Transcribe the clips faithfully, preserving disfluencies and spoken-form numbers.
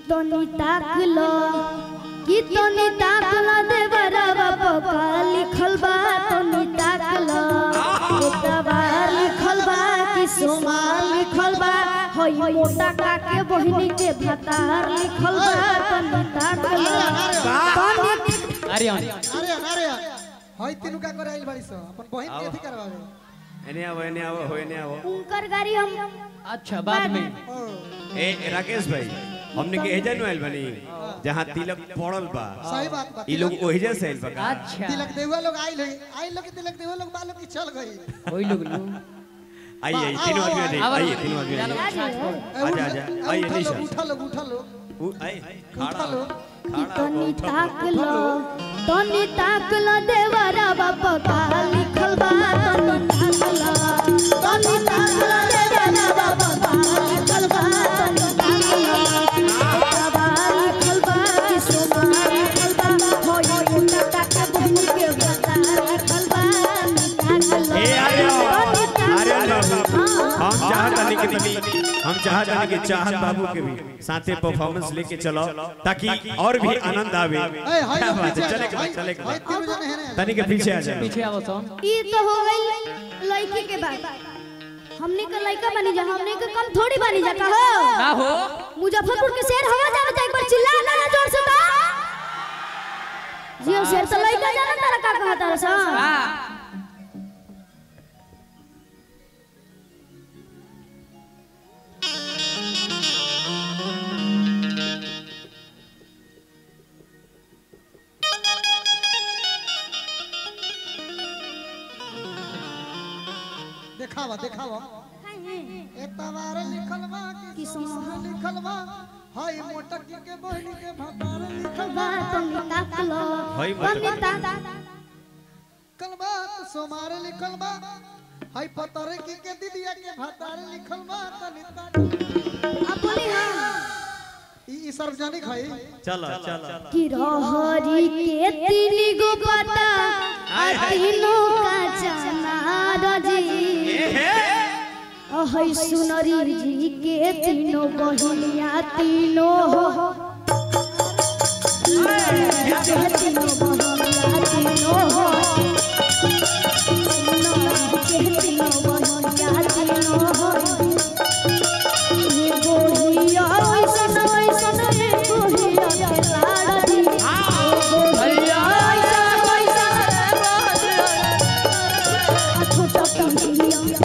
तनी ताकलो कि तनी ताकलो देवरवा पका लिखल बा तनी ताकलो तबार लिखल बा कि सोमार लिखल बा होई मोटा काके बहिनी के भतार लिखल बा तनी ताकलो अरे अरे अरे होई तीनू का करे आइल बाड़ी सो अपन बहिन के थी करवावे एने आओ एने आओ हो एने आओ उनकर गाड़ी हम अच्छा बाद में ए राकेश भाई हमने के एजा नु आइल बनी जहां तिलक पड़ल बा सही बात बा ई लोग ओहिजा से आइल बा अच्छा तिलक देवा लोग आइल है आइल लोग तिलक देवा लोग बालों की चल गई वही लोग लो आइए आइए तीनों आदमी आइए आइए तीनों आदमी आइए आजा आजा आइए निशा उठा लो उठा लो आइए खड़ा लो तनी ताकलो तनी ताकलो देवरवा पका लिखल बा तनी ताकलो तनी ताकलो देवरवा पका लिखल बा तनी ताकलो तबार लिखल बा कि सोमार लिखल बा होई मोटा काके बहिनी के भतार लिखल बा तनी ताकलो ए अरे अरे बाबू हम चाहत हनी के तनी हम चाहत हनी के चाहत बाबू के भी साथे परफॉर्मेंस लेके चलो ताकि और भी आनंद आवे ए हाय क्या बात है पीछे चले के हाय चले के हाय तीनों जने हैं ना तनी के पीछे आ जाओ पीछे आवो सोन ई तो हो गई लड़की के बात हमने का लड़का बनी जा हमने का कम थोड़ी बनी जा कहो ना हो मुजफ्फरपुर के शेर हवा जाना चाहिए एक बार चिल्ला ना जोर से बा जियो शेर तो लड़का जाना तारा का कहता रे सा हां देखावा देखावा ए तवार लिखल बा कि सोमार लिखल बा हाय मोटकी के बहिनी के भतार लिखल बा तनी ताकलो भाई तनी ताक लिखल बा तो सोमार लिखल बा हाय पतरे की के दीदिया के भतार लिखल बा तनी ताक अब बोली हां ई ई सार्वजनिक है चलो चलो कि रहरी के तीन गो पता आ तीनों का चना रजी अहै सुनरी जी के तीनों बहिनिया तीनों हो के तीनों बहिनिया तीनों हो के तीनों बहिनिया तीनों हो ये गोहिया ऐसन ऐसन ये गोहिया के लाड़ी गोहिया ऐसन ऐसन छोटा कहिया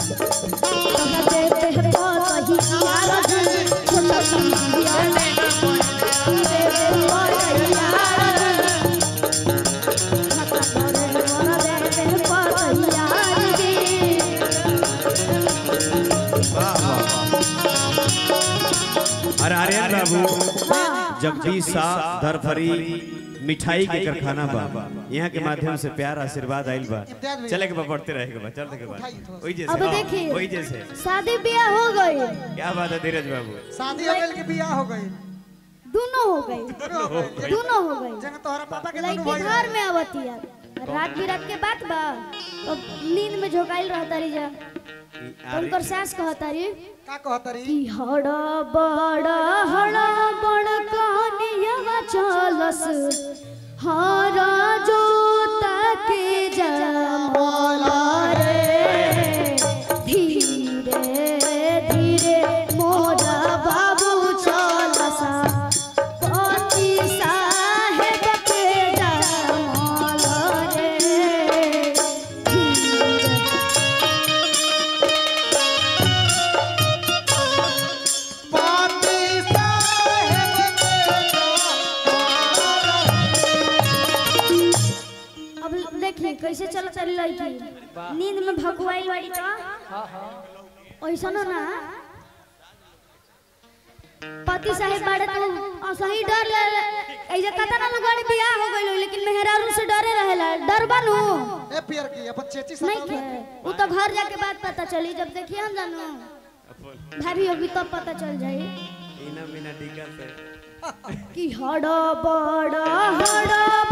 अरे आर्यन बाबू जगदीश शाह धरफरी मिठाई के कारखाना बा यहाँ के माध्यम से प्यार आशीर्वाद आइल बा चले के बा बढ़ते रहे के बा चलते के बाद वही जैसे अब देखिए वही जैसे शादी ब्याह हो गई क्या बात है धीरज बाबू शादी हो गई कि बियाह हो गई दोनों हो गई दोनों हो गई जंग तोहरा पापा के लड़की घर में आवती है रात बिरात के बात बा तो नींद में झोकाइल रहता रही जा उनकर सास कहता रही का कहता रही कि हड़ा बड़ा हड़ा बड़ कहानिया चलस हरा जोता के जमला रे धीरे धीरे मोरा बाबू चलसा पति साहेब के जमला रे धीरे पाती साहेब अब देखिए कैसे चल चल लड़की नींद में भगवाई वाली तो ऐसा ना ना पति साहेब बाड़े तो सही डर ले ऐसे कता ना लोग बियाह हो गइल लेकिन मेहरारू से डरे रहेला डर बनू ए पियर की अपन चेची नहीं साथ के वो तो घर जाके बात पता चली जब देखिए हम जानू भाभी होगी तब पता चल जाई इना बिना टीका से कि हड़ा बड़ा हड़ा